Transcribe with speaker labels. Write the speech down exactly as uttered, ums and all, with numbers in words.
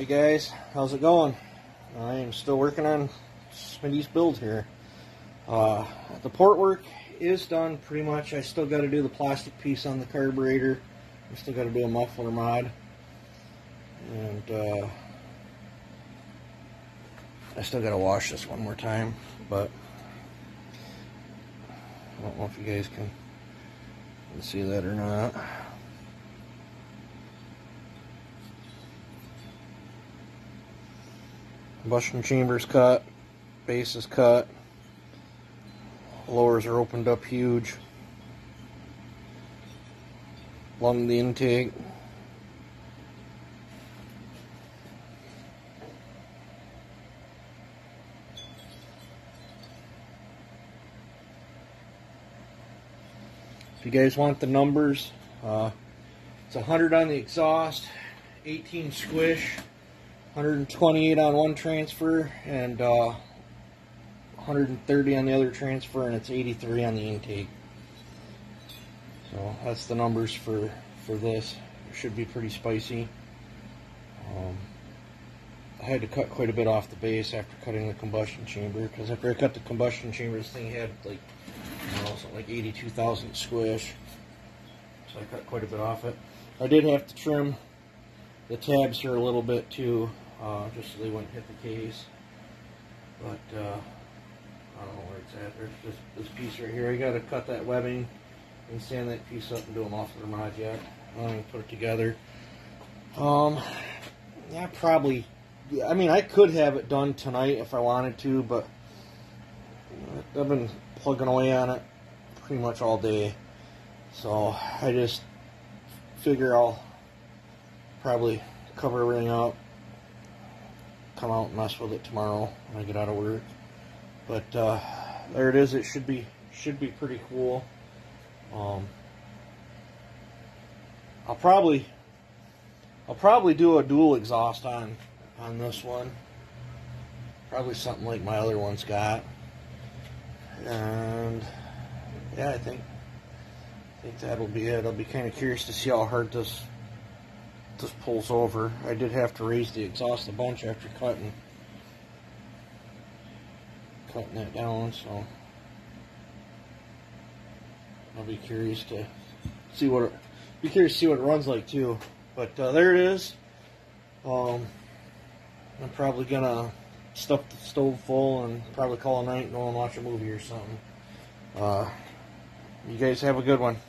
Speaker 1: guys, how's it going? I am still working on Smitty's build here. Uh, the port work is done pretty much. I still got to do the plastic piece on the carburetor. I still got to do a muffler mod, and uh, I still got to wash this one more time. But I don't know if you guys can, can see that or not. Combustion chamber's cut, base is cut, lowers are opened up huge, lung the intake. If you guys want the numbers, uh, it's one hundred on the exhaust, eighteen squish, one hundred twenty-eight on one transfer, and uh, one hundred thirty on the other transfer, and it's eighty-three on the intake. So that's the numbers for for this. It should be pretty spicy. Um, I had to cut quite a bit off the base after cutting the combustion chamber, because after I cut the combustion chamber, this thing had like, you know, something like eighty-two thousand squish. So I cut quite a bit off it. I did have to trim the tabs here a little bit too, uh, just so they wouldn't hit the case. But uh, I don't know where it's at. There's just this piece right here. I got to cut that webbing and sand that piece up and do a muffler mod yet. I'm going to put it together. Um, yeah, probably. I mean, I could have it done tonight if I wanted to, but I've been plugging away on it pretty much all day. So I just figure I'll probably cover everything up, come out and mess with it tomorrow when I get out of work. But uh, there it is. It should be should be pretty cool. Um, I'll probably I'll probably do a dual exhaust on on this one. Probably something like my other one's got. And yeah, I think I think that'll be it. I'll be kind of curious to see how hard this this pulls over. I did have to raise the exhaust a bunch after cutting cutting that down, so I'll be curious to see what it, be curious to see what it runs like too. But uh, there it is. Um, I'm probably gonna stuff the stove full and probably call a night and go and watch a movie or something. Uh, you guys have a good one.